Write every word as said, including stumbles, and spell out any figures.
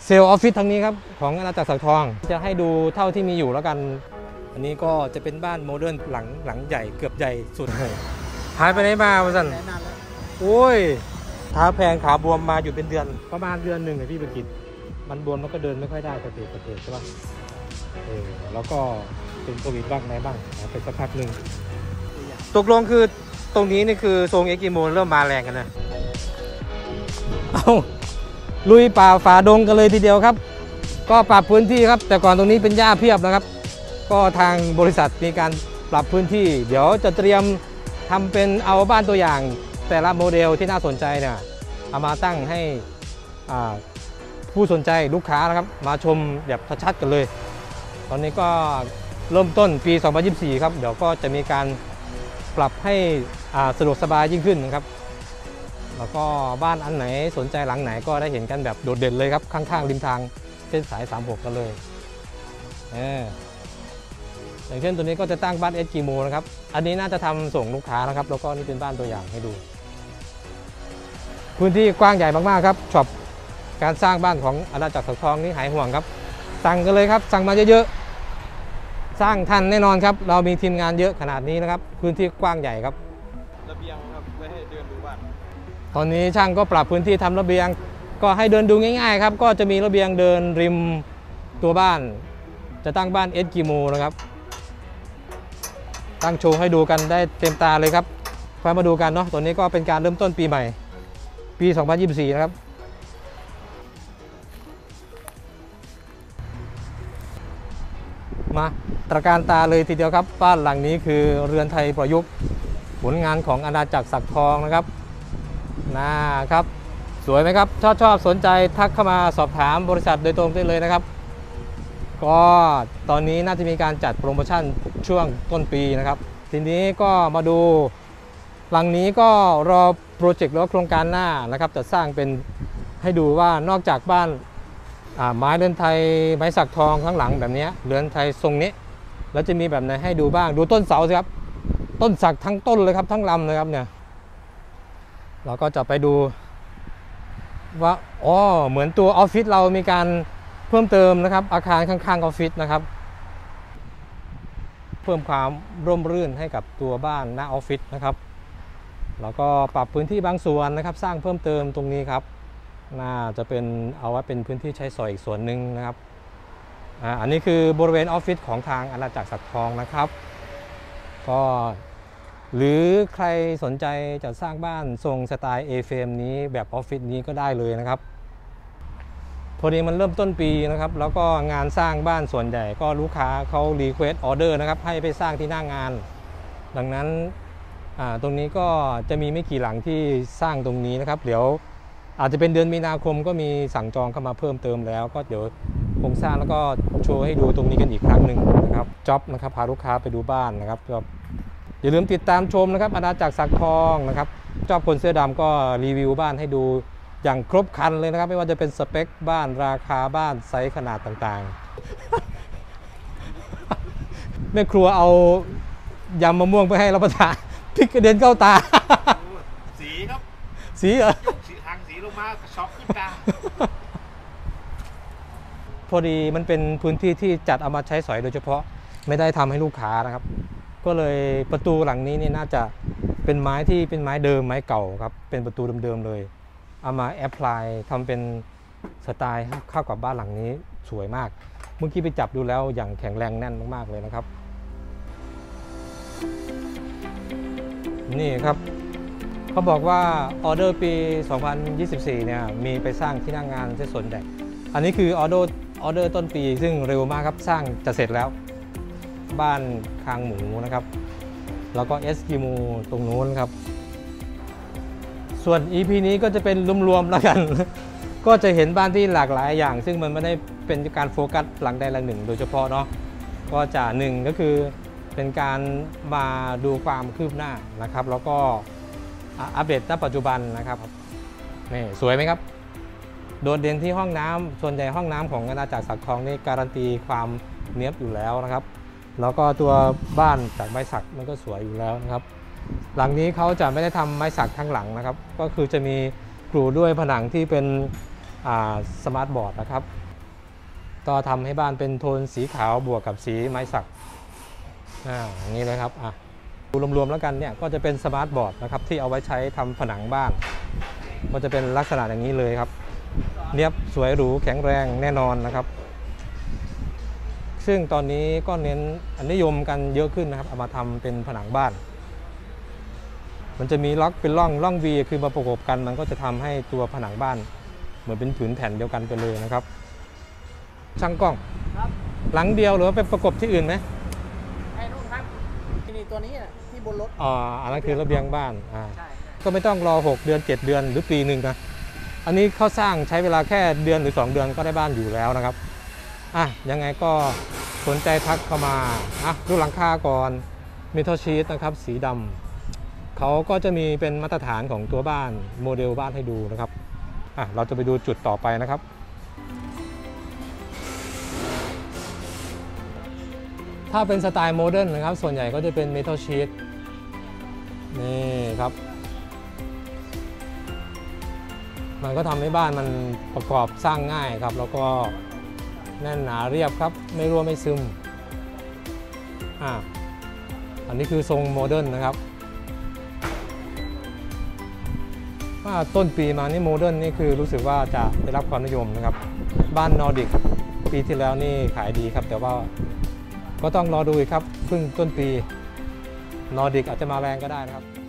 เซลล์ออฟฟิศทางนี้ครับของอาณาจักรสักทองจะให้ดูเท่าที่มีอยู่แล้วกันอันนี้ก็จะเป็นบ้านโมเดิร์นหลังหลังใหญ่เกือบใหญ่สุดเลยหายไปไหนมาวันสันโอ้ยเท้าแพงขาบวมมาอยู่เป็นเดือนประมาณเดือนหนึ่งเลยพี่ประกิตมันบวมแล้วก็เดินไม่ค่อยได้กระเตะกระเตะใช่ป่ะเออแล้วก็เป็นโควิดบ้างไหนบ้างไปสักพักหนึ่งตกลงคือตรงนี้นี่คือทรงเอ็กกิโมเริ่มมาแรงกันนะเอาลุยป่าฝ่าดงกันเลยทีเดียวครับก็ปรับพื้นที่ครับแต่ก่อนตรงนี้เป็นหญ้าเพียบนะครับก็ทางบริษัทมีการปรับพื้นที่เดี๋ยวจะเตรียมทำเป็นเอาบ้านตัวอย่างแต่ละโมเดลที่น่าสนใจเนี่ยเอามาตั้งให้ผู้สนใจลูกค้านะครับมาชมแบบชัดๆกันเลยตอนนี้ก็เริ่มต้นปีสองพันยี่สิบสี่ครับเดี๋ยวก็จะมีการปรับให้สะดวกสบายยิ่งขึ้นนะครับแล้วก็บ้านอันไหนสนใจหลังไหนก็ได้เห็นกันแบบโดดเด่นเลยครับข้างๆริมทางเส้นสายสามหกกันเลยเอออย่างเช่นตัวนี้ก็จะตั้งบ้านเอสกิโมนะครับอันนี้น่าจะทำส่งลูกค้านะครับแล้วก็นี่เป็นบ้านตัวอย่างให้ดูพื้นที่กว้างใหญ่มากๆครับช็อปการสร้างบ้านของอาณาจักรสักทองนี่หายห่วงครับสั่งกันเลยครับสั่งมาเยอะๆสร้างทันแน่นอนครับเรามีทีมงานเยอะขนาดนี้นะครับพื้นที่กว้างใหญ่ครับระเบียงครับไว้ให้เดินดูบ้านตอนนี้ช่างก็ปรับพื้นที่ทำระเบียงก็ให้เดินดูง่ายๆครับก็จะมีระเบียงเดินริมตัวบ้านจะตั้งบ้านเอสกิโมนะครับตั้งโชว์ให้ดูกันได้เต็มตาเลยครับค่อยมาดูกันเนาะตอนนี้ก็เป็นการเริ่มต้นปีใหม่ปีสองพันยี่สิบสี่นะครับมาตระการตาเลยทีเดียวครับบ้านหลังนี้คือเรือนไทยประยุกต์ผลงานของอาณาจักรสักทองนะครับนะครับสวยไหมครับชอบชอบสนใจทักเข้ามาสอบถามบริษัทโดยตรงได้เลยนะครับก็ตอนนี้น่าจะมีการจัดโปรโมชั่นช่วงต้นปีนะครับทีนี้ก็มาดูหลังนี้ก็รอโปรเจกต์หรือโครงการหน้านะครับจะสร้างเป็นให้ดูว่านอกจากบ้านไม้เรือนไทยไม้สักทองข้างหลังแบบนี้เรือนไทยทรงนี้แล้วจะมีแบบไหนให้ดูบ้างดูต้นเสาสิครับต้นสักทั้งต้นเลยครับทั้งลำเลยครับเนี่ยเราก็จะไปดูว่าอ๋อเหมือนตัวออฟฟิศเรามีการเพิ่มเติมนะครับอาคารข้างๆออฟฟิศนะครับเพิ่มความร่มรื่นให้กับตัวบ้านหน้าออฟฟิศนะครับแล้วก็ปรับพื้นที่บางส่วนนะครับสร้างเพิ่มเติมตรงนี้ครับน่าจะเป็นเอาไว้เป็นพื้นที่ใช้สอยอีกส่วนหนึ่งนะครับอ่าอันนี้คือบริเวณออฟฟิศของทางอาณาจักรสักทองนะครับก็หรือใครสนใจจะสร้างบ้านทรงสไตล์ A เฟรมนี้แบบออฟฟิศนี้ก็ได้เลยนะครับพอดีมันเริ่มต้นปีนะครับแล้วก็งานสร้างบ้านส่วนใหญ่ก็ลูกค้าเขารีเควสต์ออเดอร์นะครับให้ไปสร้างที่หน้างานดังนั้นตรงนี้ก็จะมีไม่กี่หลังที่สร้างตรงนี้นะครับเดี๋ยวอาจจะเป็นเดือนมีนาคมก็มีสั่งจองเข้ามาเพิ่มเติมแล้วก็เดี๋ยวโครงสร้างแล้วก็โชว์ให้ดูตรงนี้กันอีกครั้งหนึ่งนะครับจ็อบนะครับพาลูกค้าไปดูบ้านนะครับอย่าลืมติดตามชมนะครับอาณาจักรสักทองนะครับชอบคนเสื้อดำก็รีวิวบ้านให้ดูอย่างครบครันเลยนะครับไม่ว่าจะเป็นสเปคบ้านราคาบ้านไซส์ขนาดต่างๆแม่ครัวเอายำมะม่วงไปให้รับประทานพริกกระเด็นเข้าตาสีครับสีเหรอสีทางสีลงมาช็อกขึ้นตาพอดีมันเป็นพื้นที่ที่จัดเอามาใช้สอยโดยเฉพาะไม่ได้ทำให้ลูกค้านะครับก็เลยประตูหลังนี้นี่น่าจะเป็นไม้ที่เป็นไม้เดิมไม้เก่าครับเป็นประตูเดิมๆเลยเอามาแอพพลายทำเป็นสไตล์เข้ากับบ้านหลังนี้สวยมากเมื่อกี้ไปจับดูแล้วอย่างแข็งแรงแน่นมากๆเลยนะครับนี่ครับเขาบอกว่าออเดอร์ปีสองพันยี่สิบสี่เนี่ยมีไปสร้างที่หน้างงานที่ส่วนใหญ่อันนี้คือออเดอร์ออเดอร์ต้นปีซึ่งเร็วมากครับสร้างจะเสร็จแล้วบ้านคางหมูนะครับแล้วก็เอสกิโมตรงนู้นครับส่วน อี พี นี้ก็จะเป็นรวมๆแล้วกันก็จะเห็นบ้านที่หลากหลายอย่างซึ่งมันไม่ได้เป็นการโฟกัสหลังใดหลังหนึ่งโดยเฉพาะเนาะก็จะหนึ่งก็คือเป็นการมาดูความคืบหน้านะครับแล้วก็อัปเดตณปัจจุบันนะครับนี่สวยไหมครับโดดเด่นที่ห้องน้ำส่วนใหญ่ห้องน้ำของอาณาจักรสักทองนี่การันตีความเนี๊ยบอยู่แล้วนะครับแล้วก็ตัวบ้านจากไม้สักมันก็สวยอยู่แล้วนะครับหลังนี้เขาจะไม่ได้ทำไม้สักทั้งหลังนะครับก็คือจะมีกรูด้วยผนังที่เป็นสมาร์ทบอร์ดนะครับก็ทำให้บ้านเป็นโทนสีขาวบวกกับสีไม้สักอ่าอย่างนี้เลยครับอ่ะดูรวมๆแล้วกันเนี่ยก็จะเป็นสมาร์ทบอร์ดนะครับที่เอาไว้ใช้ทำผนังบ้านก็จะเป็นลักษณะอย่างนี้เลยครับเนียบสวยหรูแข็งแรงแน่นอนนะครับซึ่งตอนนี้ก็เน้นนิยมกันเยอะขึ้นนะครับเอามาทำเป็นผนังบ้านมันจะมีล็อกเป็นร่องร่องวีคือมาประกบกันมันก็จะทำให้ตัวผนังบ้านเหมือนเป็นผืนแผ่นเดียวกันไปเลยนะครับช่างกล้องครับหลังเดียวหรือว่าไปประกบที่อื่นไหมไอ้นู่นครับนี่ตัวนี้ที่บนรถอ๋ออันนั้นคือระเบียงบ้านอ่าใช่ก็ไม่ต้องรอหกเดือนเจ็ดเดือนหรือปีหนึ่งนะอันนี้เขาสร้างใช้เวลาแค่เดือนหรือสองเดือนก็ได้บ้านอยู่แล้วนะครับอ่ะยังไงก็สนใจทักเข้ามาอ่ะดูหลังคาก่อนเมทัลชีทนะครับสีดำเขาก็จะมีเป็นมาตรฐานของตัวบ้านโมเดลบ้านให้ดูนะครับอ่ะเราจะไปดูจุดต่อไปนะครับถ้าเป็นสไตล์โมเดิร์นนะครับส่วนใหญ่ก็จะเป็นเมทัลชีทนี่ครับมันก็ทำให้บ้านมันประกอบสร้างง่ายครับแล้วก็แน่นหนาเรียบครับไม่รั่วไม่ซึมอ่ะอันนี้คือทรงโมเดิร์นนะครับว่าต้นปีมานี่โมเดิร์นนี่คือรู้สึกว่าจะได้รับความนิยมนะครับบ้านนอร์ดิกปีที่แล้วนี่ขายดีครับแต่ว่าก็ต้องรอดูอีกครับเพิ่งต้นปีนอร์ดิกอาจจะมาแรงก็ได้นะครับ